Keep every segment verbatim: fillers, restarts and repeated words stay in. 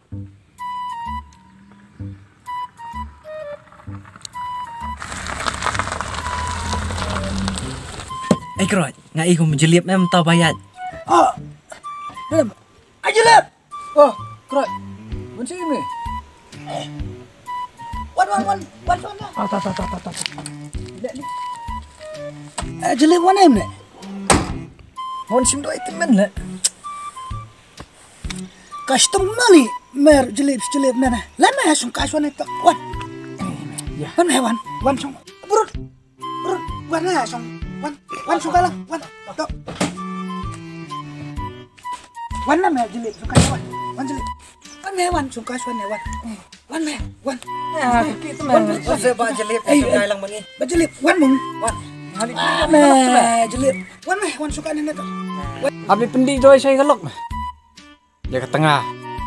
Eh kerot, ngai ko menjelip em tau bayat. Oh, dalam. Aja lep. Oh, kerot. Macam ini. Wan wan wan wan wan. Ah, tak tak tak tak tak. Lihat ni. Aja lep wan em ni. Wan sim doi temen lah. Custom mali mer jelip jelip mana. Lama sung kaswan itu wan. Ya. Wan wan wan sung. Burut. Burut wan lah sung. Wan, wan suka lah, wan, tok. Wan nama jelip suka wan, wan jelip. Wan me wan suka suan wan, wan me wan. Ah, kita mah. Oh, saya bawa jelip, suka lang mangi. Bajelip, wan mung. Wan. Ah, me jelip, wan me wan suka nene tu. Habis pendik tu saya gelok mah. Dia ke tengah.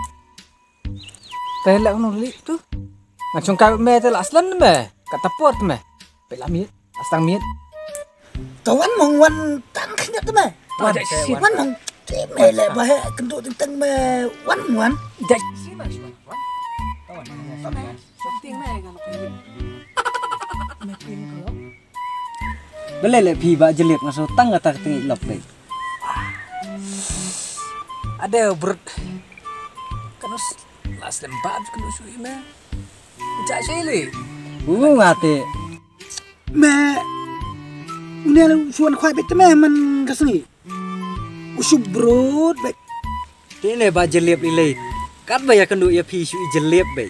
Telak nu lik tu. Ngacung kau me telak aslan me. Kata port me. Pelak miet, astang miet. Tawan mong wan tang kenya tu me. Wan, wan mong me le bahe kenduk tentang me wan wan. Jak si mas wan. Tawan. Penting me kalau penting. Me penting kalau. Boleh le pi ba jelip ngaso tang atak tengi lop baik. Ada ber kan las lembab kan usui me. Jak si le. Uh ngate. Me ini ada suan kuai bet me man kasni. Usub brod bet. Ini ba jelip ile. Kat ba ya kendu ya pi sui jelip baik.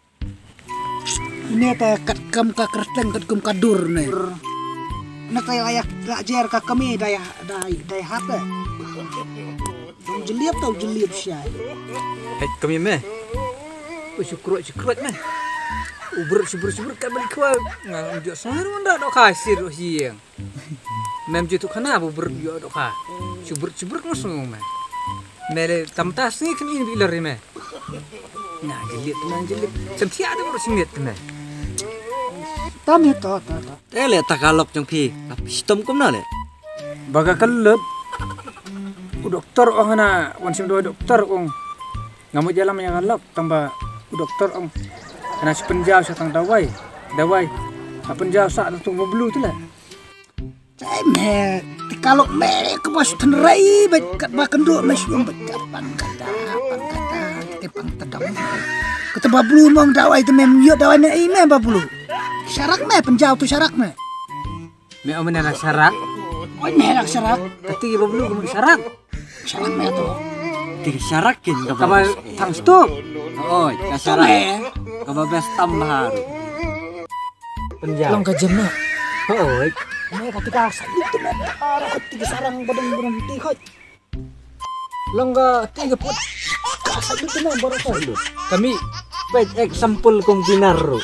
Ini ta kat kam ka kerteng kat kum kadur ne. Nak tay ayak lajer ka kami daya dai dai hat. Dong jelip tau jelip syai. Hei kami me. Syukur syukur me. Uber syukur syukur kan balik kuat. Ngang dia sangat rendah dok kasir siang. Mem jitu kana bu ber yo dok ha. Syukur syukur ngusung me. Mere tamtas ni kan ini bilar me. Nah jelip nang jelip. Senti ada baru singit me. Tam ya to to to. Eh le takalok jong pi. Sistem kum na le. Baga kelut. U doktor ong na wan sim do doktor ong. Ngamu jalan yang kalok tambah u doktor ong. Karena si penjauh sa tang dawai. Dawai. Sa penjauh sa tu moblu tu lah. Cai me kalau me ke bos tenrai bet kat makan do me syum bet kapan kata pan kata kita pang tedang. Kata bablu mong dawai tu mem yo dawai ne me bablu. Syarak me penjauh tu syarak me. Me omen na syarak. Oi me nak syarak. Kati bablu kum syarak. Syarak me tu. Tiga syarakin ka Kaba tang stop. Oi, ka syarak. Ka bes tambahan. Penjauh. Long ka jam na. Oi. Me ketika sakit tu me. Ara ketika sarang badan berhenti hot. Long ka tiga put. Sakit tu me baru sakit. Kami page example kong pinaro.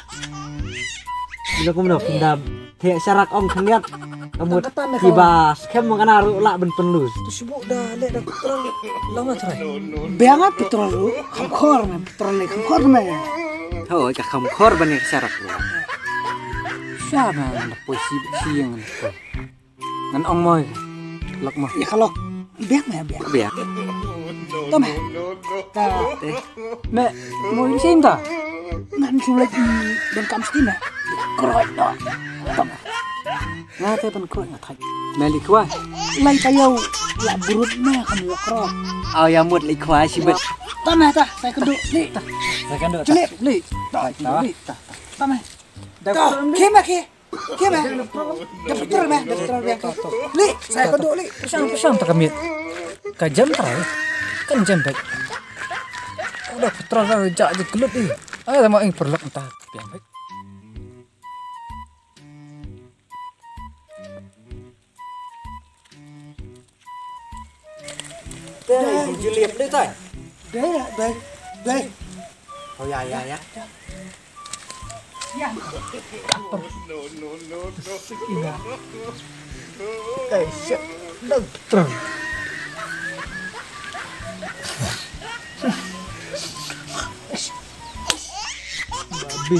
Bila ko na pinda tiyak syarak om kanyat. Kamu kibas kem manganaru la ben penlus. Tu sibuk dah lek dah petrol. Long na try. Beangat petrol lu. Kamkor me petrol ni kamkor me. Oi, ka kam korban ni syarak lu. Siapa nak puisi siang ni. Ngan ong moy. Lok mo. Ya kalau beak me beak. Biar. Tu me. Ta Me mo sim ta. ngan sulit dan kam stina. Kroit do. Nga te pan kroit nga thai. Meli kwa. Lai tayau la burut me kamu krot. Au ya mut li khwai si bet. Ta me ta, saya keduk ni. Saya kan do. Jelip. Li. Ta, Li. ta me. Ta, ke me ke. Ke me. Dah petrol me, dah petrol biang. Li, saya keduk li. Pusang-pusang tak kami. Ka jam try. Kan jam baik. Udah petrol dah jak je kelut ni. Ah mau ing perlek entah biang baik. Đây, Julip đấy thôi. Đấy là đây, đây. Oh ya ya ya. Ya. No no no no. Eh, siap. Dah Petrol. Babi.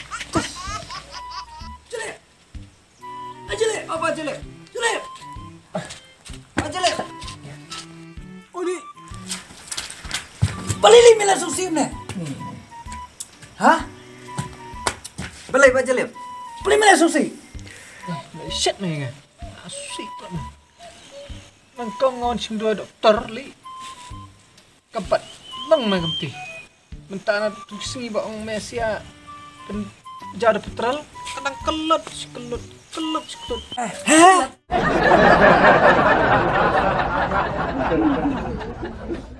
Jelip. Ah, jelip. Apa jelip? Jelip. Ah, jelip. Oh, ni. Balili mila susim ne. Hah? Beli Pak Jalip. Beli mana susi? Shit nih nggak? Asik lah. Mengkau ngon sim dua dokter li. Keempat, bang mah kemti. Mentana tu singi bang Mesia. Dan jada petral kadang kelut, kelut, kelut, kelut. Hah?